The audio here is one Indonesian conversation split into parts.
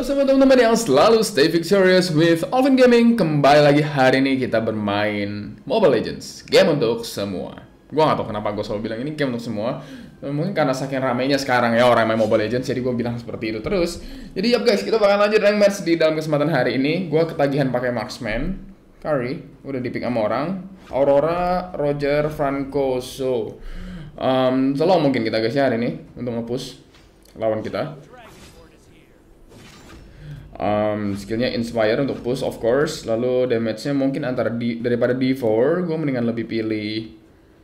semua teman-teman yang selalu stay victorious with Alvin Gaming. Kembali lagi hari ini kita bermain Mobile Legends, game untuk semua. Gua gak tau kenapa gue selalu bilang ini game untuk semua. Mungkin karena saking ramainya sekarang ya orang main Mobile Legends, jadi gue bilang seperti itu terus. Jadi yup guys, kita bakal lanjut rank match di dalam kesempatan hari ini. Gue ketagihan pakai marksman. Curry udah dipick sama orang. Aurora, Roger, Franco, so selalu mungkin kita guys ya hari ini untuk nge-push lawan kita. Skillnya Inspire untuk push of course. Lalu damage-nya mungkin antara daripada D4 gue mendingan lebih pilih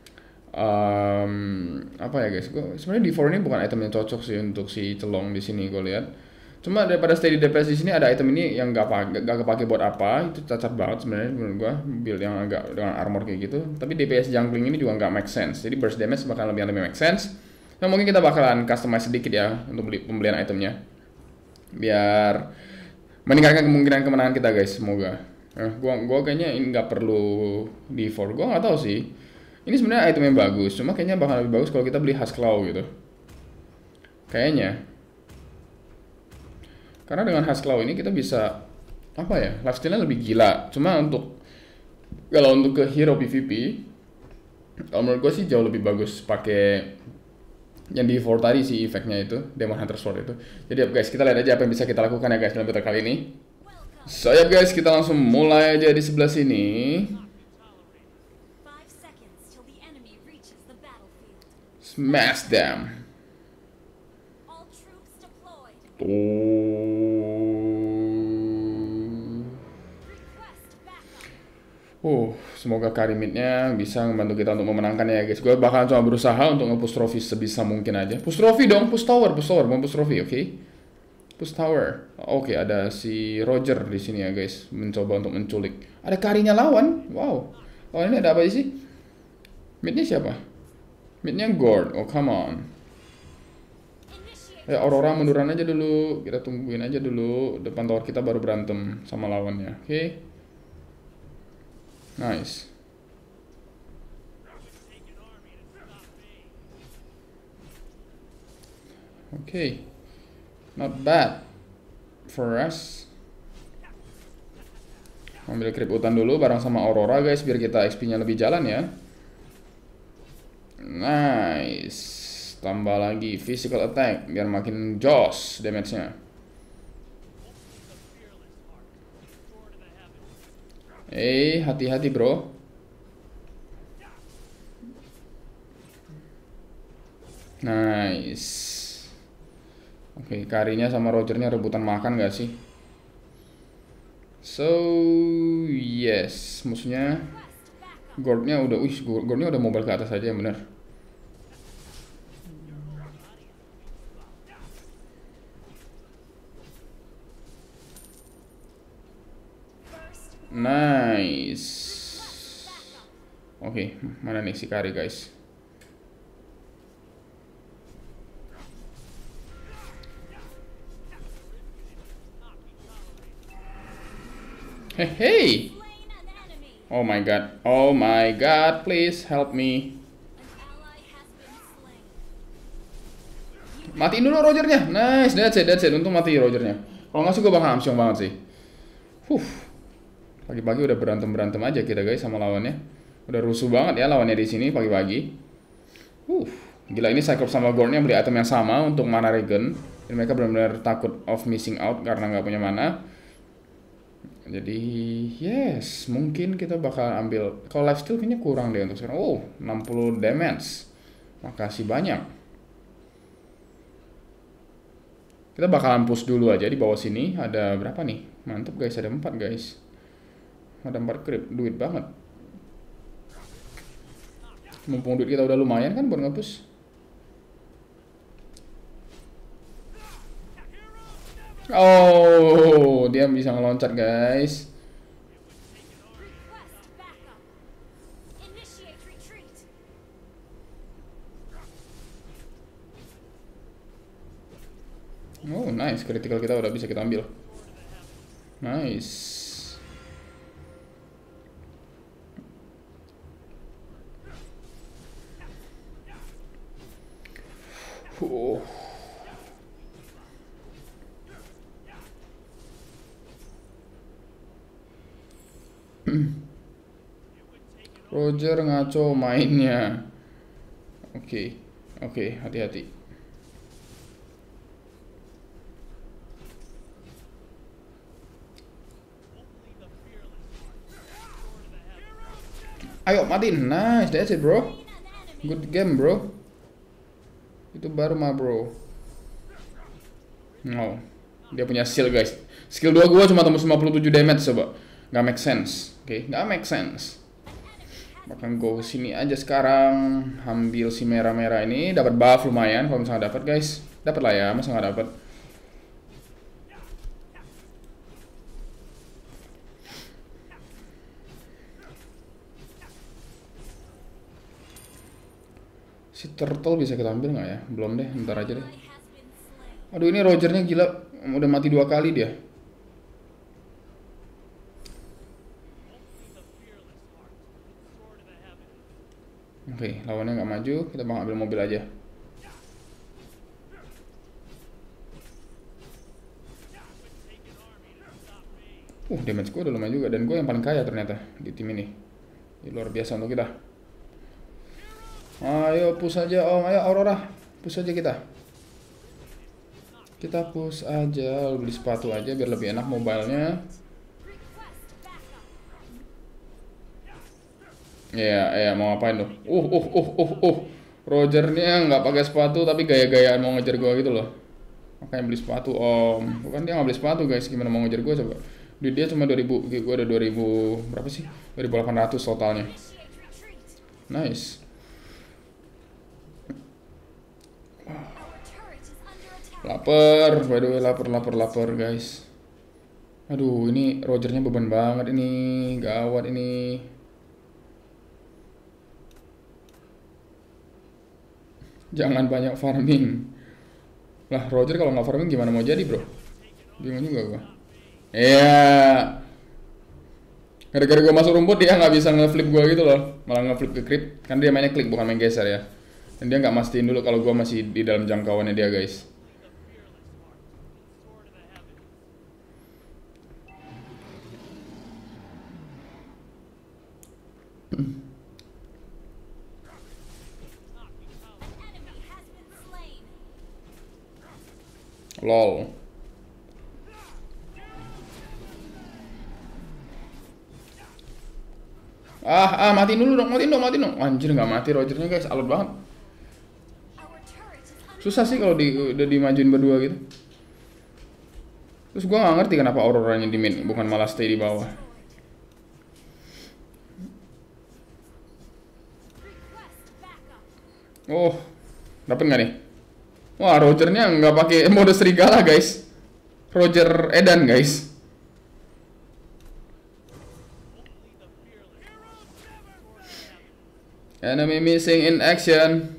apa ya guys, gue sebenarnya D4 ini bukan item yang cocok sih untuk si celong di sini gue lihat. Cuma daripada steady DPS di sini ada item ini yang gak kepake buat apa, itu cacat banget sebenarnya menurut gue build yang agak dengan armor kayak gitu. Tapi DPS jungling ini juga nggak make sense, jadi burst damage bakal lebih make sense. Nah mungkin kita bakalan customize sedikit ya untuk pembelian itemnya biar meningkatkan kemungkinan kemenangan kita guys, semoga. Gua kayaknya ini nggak perlu D4, gua nggak tahu sih. Ini sebenarnya item yang bagus, cuma kayaknya bakal lebih bagus kalau kita beli Huskclaw gitu. Kayaknya. Karena dengan Huskclaw ini kita bisa apa ya, lifestyle-nya lebih gila. Cuma kalau untuk ke hero PvP, kalau menurut gue sih jauh lebih bagus pakai yang di D4 tadi sih, efeknya itu Demon Hunter Sword itu. Jadi ya guys, kita lihat aja apa yang bisa kita lakukan ya guys dalam battle kali ini. So ya guys, kita langsung mulai aja di sebelah sini. Smash them. Semoga Karimidnya bisa membantu kita untuk memenangkan ya guys. Gue bakal coba berusaha untuk nge-push trophy sebisa mungkin aja. Push trophy dong, push tower, mau push trophy, oke? Push tower. Oke, ada si Roger di sini ya guys, mencoba untuk menculik. Ada Karinya lawan. Wow. Oh, ini ada apa sih? Midnya siapa? Midnya Gord. Oh, come on. Ya, Aurora munduran aja dulu. Kita tungguin aja dulu depan tower kita baru berantem sama lawannya. Oke. Nice. Okay. Not bad for us. Ambil creep hutan dulu bareng sama Aurora guys, biar kita XP-nya lebih jalan ya. Nice. Tambah lagi physical attack biar makin joss damage-nya. Hati-hati bro. Nice. Oke, Karinya sama Rogernya rebutan makan gak sih? So yes, musuhnya Gordnya udah mobile ke atas aja, bener. Nice. Oke, mana nih si Kari guys? Hey. Oh my god, please help me. Matiin dulu Rogernya. Nice, that's it. Untung mati Rogernya. Kalau nggak sih gue bakal amsyong banget sih. Pagi-pagi udah berantem aja kita guys sama lawannya. Udah rusuh banget ya lawannya di sini pagi-pagi. Gila, ini Cyclops sama Gornnya beli item yang sama untuk mana regen. Dan mereka benar-benar takut of missing out karena nggak punya mana. Jadi yes, mungkin kita bakal ambil. Kalau lifesteal kayaknya kurang deh untuk sekarang. 60 damage. Makasih banyak. Kita bakalan push dulu aja di bawah sini. Ada berapa nih? Mantap guys, ada 4 guys. Ada 4 creep, duit banget. Mumpung duit kita udah lumayan kan buat nge-push. Oh, dia bisa ngeloncat guys. Oh, nice. Critical kita udah bisa kita ambil. Nice. Roger ngaco mainnya. Oke, oke, hati-hati. Ayo matiin, nice, that's it bro. Good game bro. Itu baru mah bro. No, dia punya skill guys. Skill 2 gua cuma tembus 57 damage coba. Gak make sense, oke, gak make sense. Bahkan gue sini aja sekarang, ambil si merah-merah ini, dapat buff lumayan kalau misalnya dapat guys. Dapat lah ya, masa nggak dapat. Si turtle bisa kita ambil nggak ya? Belum deh, ntar aja deh. Aduh ini Rogernya gila, udah mati 2 kali dia. Oke, lawannya nggak maju, kita bakal ambil mobil aja. Damage gue udah lumayan juga, dan gue yang paling kaya ternyata di tim ini. Ini luar biasa untuk kita. Ayo push aja om, ayo Aurora, push aja kita. Kita push aja, beli sepatu aja biar lebih enak mobilenya. Ya, mau ngapain tuh? Rogernya nggak pakai sepatu tapi gaya-gayaan mau ngejar gua gitu loh. Makanya beli sepatu om. Bukan dia nggak beli sepatu guys, gimana mau ngejar gua coba? Duit dia cuma 2000, gua ada 2000 berapa sih? 2800 totalnya. Nice. Lapar, by the way, lapar guys. Aduh, ini Rogernya beban banget ini, gawat ini. Jangan banyak farming. Lah, Roger kalau nggak farming gimana mau jadi, bro? Bingung juga gua. Iya. Gara-gara gua masuk rumput dia nggak bisa nge-flip gua gitu loh. Malah nge-flip ke creep. Kan dia mainnya klik bukan main geser ya. Dan dia nggak mastiin dulu kalau gua masih di dalam jangkauannya dia, guys. Lol. Matiin dulu dong, matiin dong. Anjir nggak mati Rogernya guys, alot banget. Susah sih kalau udah dimajuin berdua gitu. Terus gua nggak ngerti kenapa Auroranya di mid, bukan malah stay di bawah. Oh, dapet nggak nih? Wah, Rogernya nggak pakai mode serigala guys. Roger Edan guys. Enemy missing in action.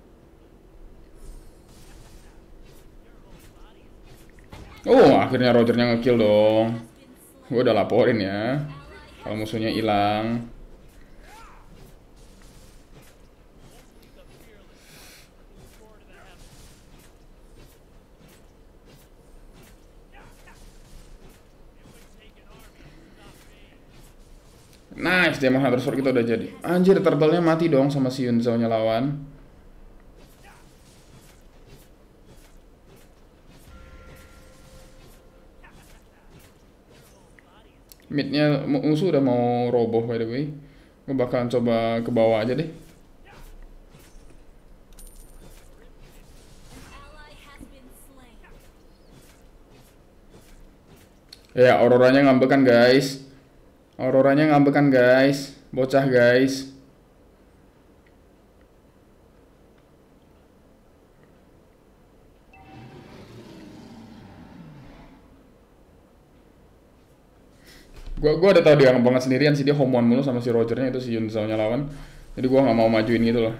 Oh, akhirnya Rogernya ngekill dong. Gue udah laporin ya kalau musuhnya hilang. Nice, Demon Hunter Sword kita udah jadi. Anjir, turtle-nya mati dong sama si Yunzao-nya lawan. Mid-nya musuh udah mau roboh by the way. Gue bakalan coba ke bawah aja deh. Ya, Auroranya ngambekan guys. Auroranya ngambekan guys. Bocah guys. Gua udah tau dia banget sendirian sih, dia homoan mulu sama si Rogernya itu si Yunzao-nya lawan. Jadi gua nggak mau majuin gitu loh.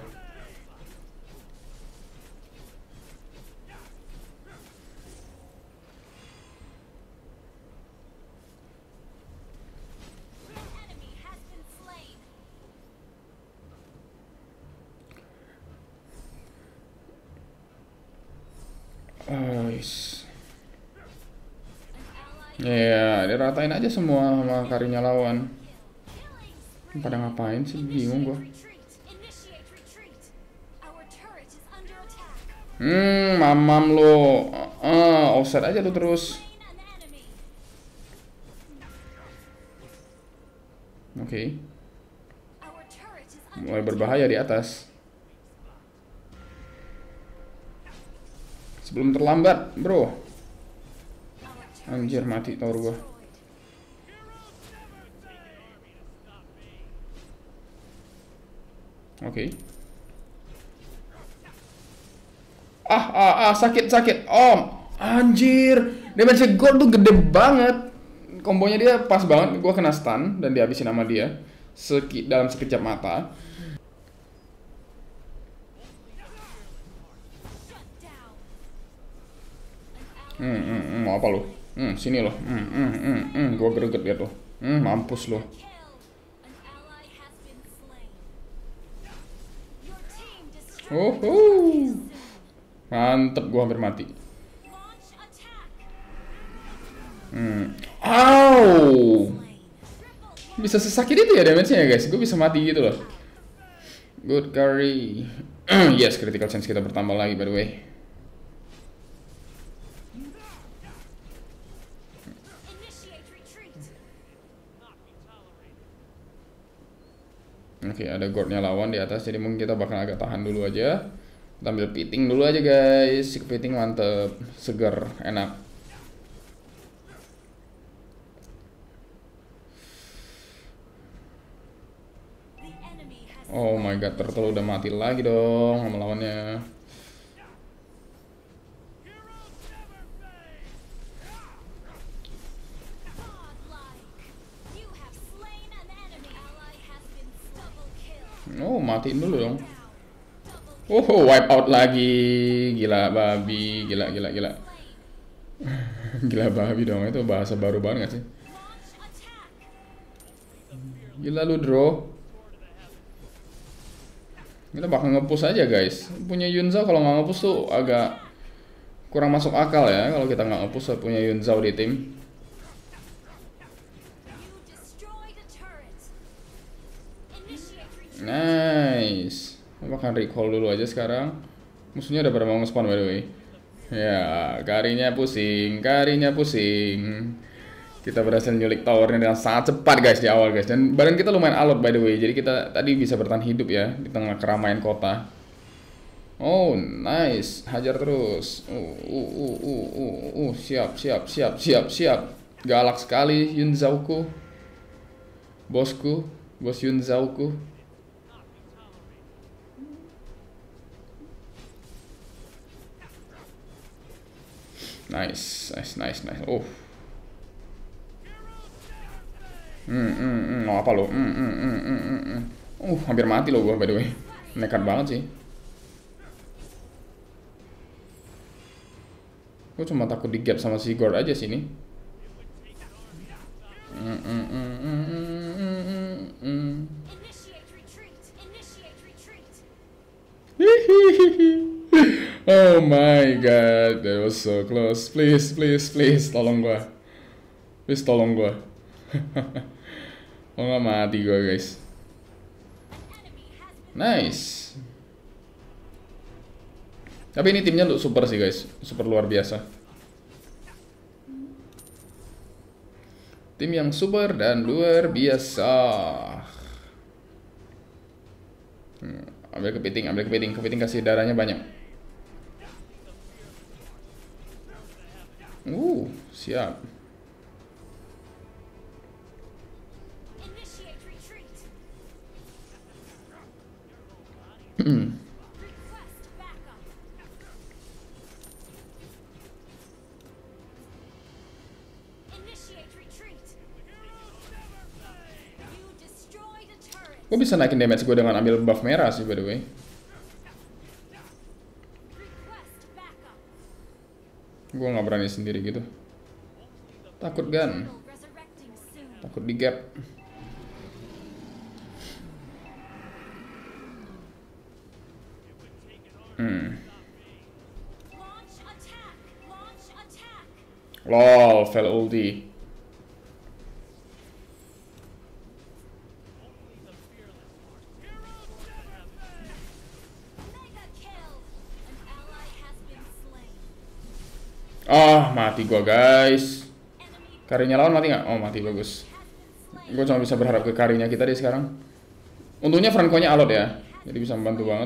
Ya, diratain aja semua sama karinya lawan. Pada ngapain sih? Bingung gua. Mamam lo. Offset aja lu terus. Oke. Mulai berbahaya di atas. Sebelum terlambat, bro. Anjir, mati tower gua. Oke. Sakit. Anjir. Damage gold tuh gede banget. Kombonya dia pas banget, gua kena stun dan dihabisin sama dia dalam sekejap mata. Mau apa lo? Sini lo. Gua greget dia tuh. Mampus lo. Mantep, gua hampir mati. Bisa sesakit itu ya damage-nya ya guys. Gue bisa mati gitu loh. Good carry. Yes, critical chance kita bertambah lagi by the way. Oke, ada guardnya lawan di atas, jadi mungkin kita bakal agak tahan dulu aja. Kita ambil piting dulu aja guys. Si piting mantep, segar, enak. Oh my god, turtle udah mati lagi dong sama lawannya. Oh, matiin dulu dong. Wipe out lagi. Gila babi, gila. Gila babi dong, itu bahasa baru banget gak sih? Gila lu, Bro. Kita bakal nge-push aja guys. Punya Yun Zhao kalau nggak nge-push tuh agak kurang masuk akal ya. Kalau kita nggak nge-push punya Yun Zhao di tim. Nice. Bakal recall dulu aja sekarang. Musuhnya udah pada mau nge-spawn by the way. Ya, karinya pusing. Kita berhasil nyulik towernya dengan sangat cepat guys di awal guys. Dan badan kita lumayan alot by the way. Jadi kita tadi bisa bertahan hidup ya di tengah keramaian kota. Oh nice, hajar terus. Siap. Galak sekali Yun Zhao-ku. Bosku, bos Yun Zhao-ku. Nice. Mau apa lo? Hampir mati lo gua by the way. Nekat banget sih. Gue cuma takut di gap sama si guard aja sini. Oh my god, that was so close. Please, tolong gua. Please tolong gua. Oh nggak mati gua guys. Nice. Tapi ini timnya super sih guys, super luar biasa. Tim yang super dan luar biasa. Ambil kepiting kasih darahnya banyak. Siap. Gue bisa naikin damage gue dengan ambil buff merah sih by the way. Gue nggak berani sendiri gitu. Takut kan? Takut di gap. Lol, fail ulti. Ah, mati gua guys. Karinya lawan mati nggak? Oh mati, bagus. Gue cuma bisa berharap ke karinya kita deh sekarang. Untungnya Franco-nya alot ya, jadi bisa membantu banget.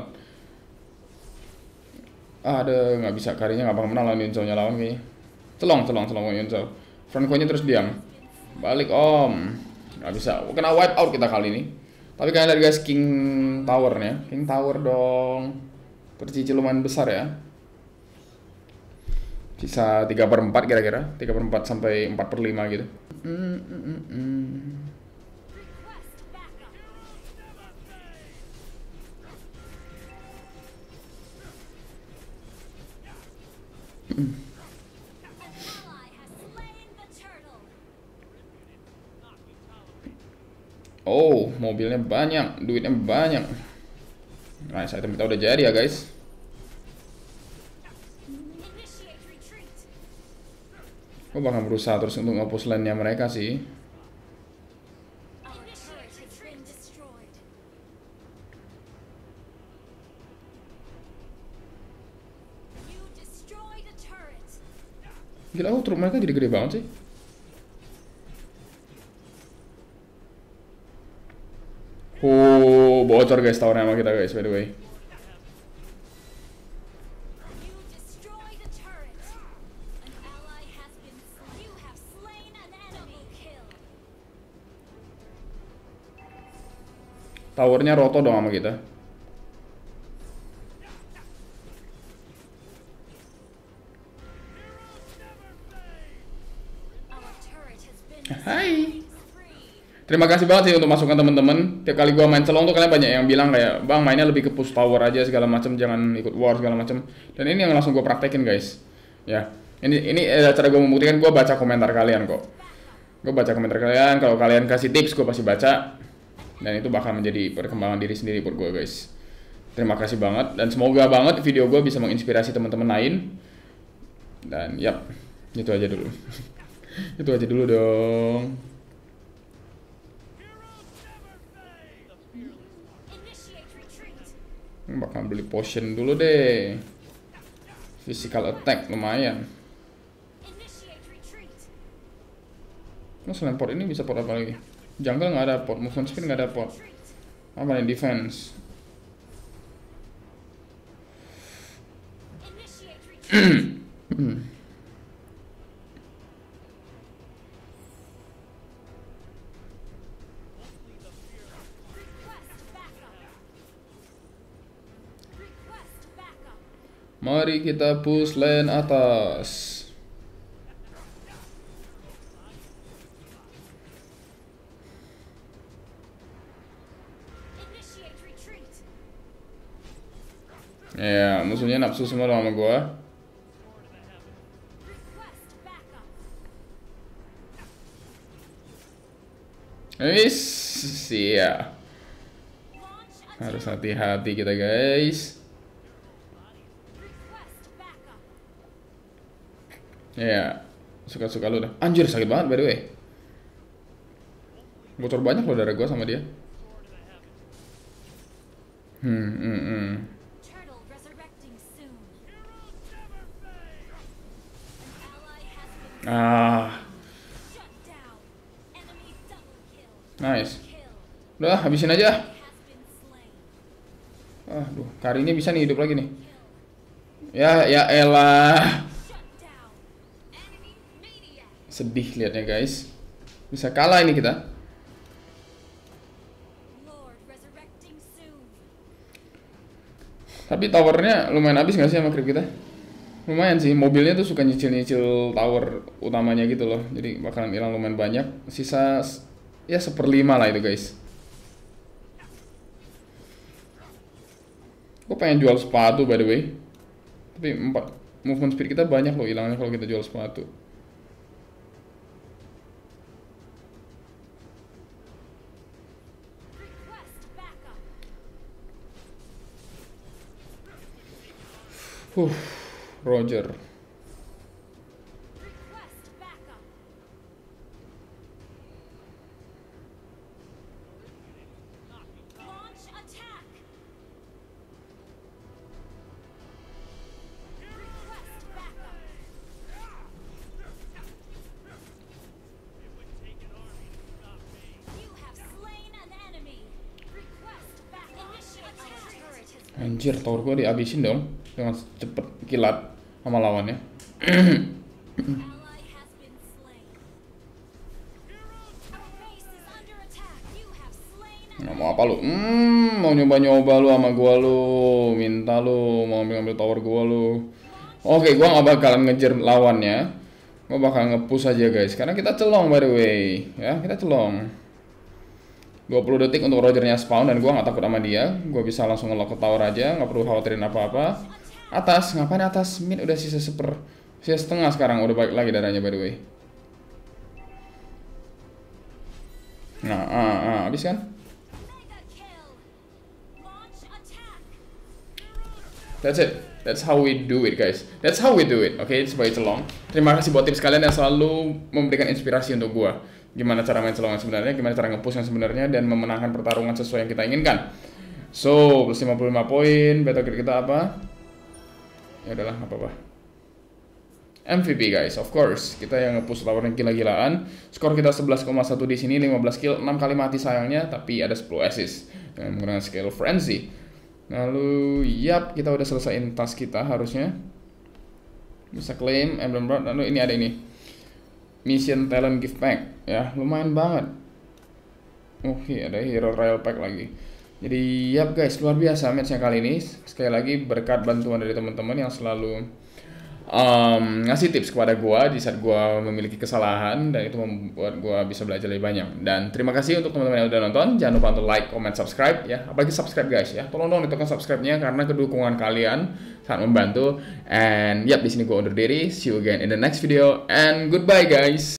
Ah, ada nggak bisa, karinya nggak bakal menang lawan Yunzao-nya lawan kayaknya. Celong Yunzao. Franco-nya terus diam. Balik om. Nggak bisa. Kena wipe out kita kali ini. Tapi kalian lihat guys, King Tower-nya. King Tower dong. Tercicil lumayan besar ya. Sisa 3/4 kira-kira. 3/4 sampai 4/5 gitu. Oh, mobilnya banyak, duitnya banyak. Nice, item kita udah jadi ya guys. Gue bakal berusaha terus untuk nge-push lane-nya mereka sih. Gila, truk mereka jadi gede banget sih. Oh, bocor guys towernya sama kita guys, by the way. Towernya roto dong sama kita. Hai. Terima kasih banget sih untuk masukan teman-teman. Tiap kali gua main celong tuh kalian banyak yang bilang kayak, "Bang, mainnya lebih ke push tower aja segala macam, jangan ikut war segala macam." Dan ini yang langsung gua praktekin, guys. Ya. Ini cara gua membuktikan. Gua baca komentar kalian kok. Gua baca komentar kalian, kalau kalian kasih tips gua pasti baca. Dan itu bakal menjadi perkembangan diri sendiri buat gua, guys. Terima kasih banget dan semoga banget video gua bisa menginspirasi teman-teman lain. Dan yap, itu aja dulu. Itu aja dulu dong. Bakal beli potion dulu deh. Physical attack lumayan. Nah, selain port ini bisa port apa lagi? Jungle nggak ada port, movement speed nggak ada port. Apa nih, defense? Mari kita push lane atas. Ya, musuhnya nafsu semua sama gua. Iya. Harus hati-hati kita, guys. Ya, suka-suka lu dah. Anjir, sakit banget by the way. Bocor banyak loh darah gua sama dia. Ah, nice. Udah, habisin aja. Aduh, Karinya bisa nih hidup lagi nih. Ya elah. Sedih liatnya guys. Bisa kalah ini kita. Tapi towernya lumayan habis gak sih sama creep kita? Lumayan sih, mobilnya tuh suka nyicil-nyicil tower utamanya gitu loh. Jadi bakalan hilang lumayan banyak. Sisa ya 1/5 lah itu guys. Gue pengen jual sepatu by the way. Tapi 4 movement speed kita banyak loh hilangnya kalau kita jual sepatu. Roger. Anjir, tower gua dihabisin dong dengan cepet kilat sama lawannya. Nggak mau apa lu? Mau nyoba-nyoba lu sama gua lu, minta lu mau ambil tower gua lu. Oke, gua nggak bakalan ngejar lawannya. Gua bakal nge-push aja guys, karena kita celong by the way, ya kita celong. 20 detik untuk Rogernya spawn dan gua nggak takut sama dia. Gua bisa langsung nge-lock ke tower aja, nggak perlu khawatirin apa-apa. Atas, ngapain atas? Mid udah sisa setengah sekarang, udah balik lagi darahnya by the way. Nah, habis kan? That's it. That's how we do it guys. That's how we do it. Oke, sebagai celong. Terima kasih buat tim sekalian yang selalu memberikan inspirasi untuk gua. Gimana cara main celong yang sebenarnya, gimana cara nge-push yang sebenarnya, dan memenangkan pertarungan sesuai yang kita inginkan. So, plus 55 poin, battle grade kita apa? Ya udahlah, apa-apa. MVP guys, of course. Kita yang nge-push lawannya gila-gilaan. Skor kita 11,1 di sini, 15 kill, 6 kali mati sayangnya, tapi ada 10 assist dengan menggunakan skill frenzy. Lalu, yap, kita udah selesaiin task kita harusnya. Bisa claim emblem rod. Lalu ini ada ini. Mission Talent Gift Pack, ya lumayan banget. Oke, ada Hero Trial Pack lagi. Jadi, yap guys, luar biasa matchnya kali ini. Sekali lagi berkat bantuan dari teman-teman yang selalu ngasih tips kepada gua di saat gua memiliki kesalahan, dan itu membuat gua bisa belajar lebih banyak. Dan terima kasih untuk teman-teman yang udah nonton. Jangan lupa untuk like, comment, subscribe ya. Apalagi subscribe guys ya. Tolong dong ditekan subscribe-nya karena kedukungan kalian sangat membantu. And yap, di sini gua undur diri. See you again in the next video and goodbye guys.